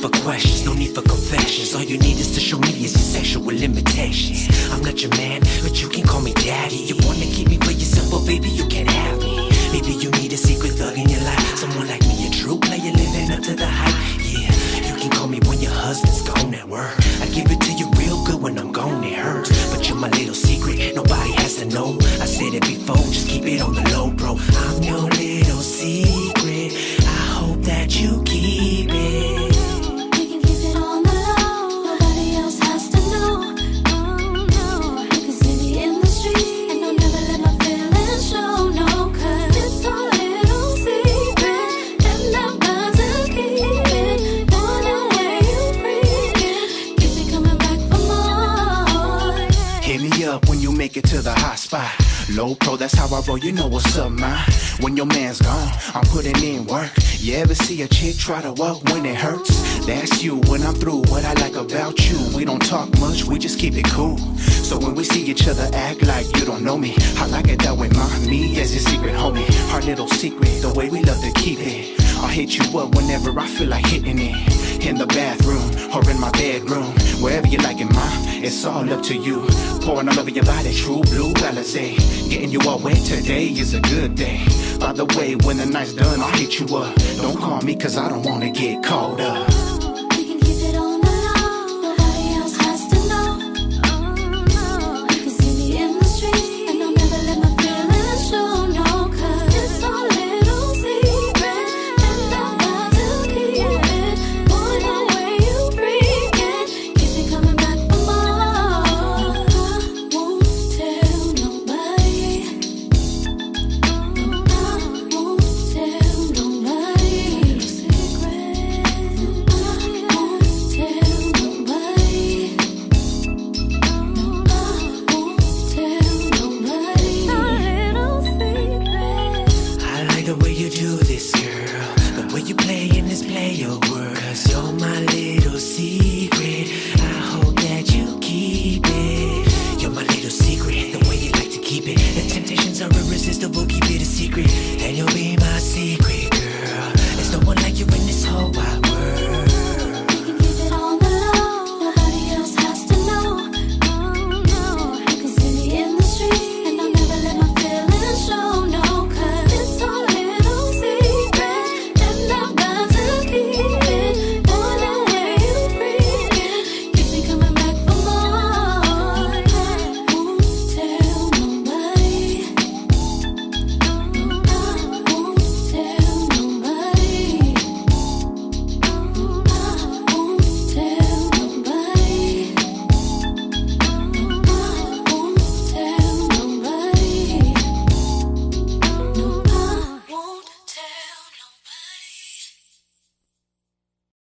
for questions, no need for confessions. All you need is to show me is your sexual limitations. I'm not your man, but you can call me daddy. You wanna keep me for yourself, but baby, you can't have me. Maybe you need a secret thug in your life, someone like me, a true player living up to the hype. Yeah, you can call me when your husband's gone at work. I give it to you real good when I'm gone, it hurts. But you're my little secret, nobody has to know. I said it before, just keep it on the low, bro. I'm your little secret, I hope that you keep it. Make it to the hot spot. Low pro, that's how I roll, you know what's up, man. When your man's gone, I'm putting in work. You ever see a chick try to walk when it hurts? That's you. When I'm through, what I like about you, we don't talk much, we just keep it cool. So when we see each other, act like you don't know me. I like it that way, me as your secret homie. Our little secret, the way we love to keep it. I'll hit you up whenever I feel like hitting it. In the bathroom, or in my bedroom, wherever you like it, ma, it's all up to you. Pouring all over your body, true blue Alizé. Getting you all wet today is a good day. By the way, when the night's done, I'll hit you up. Don't call me, cause I don't wanna get caught up. Keep it. The temptations are irresistible, keep it a secret. And you'll be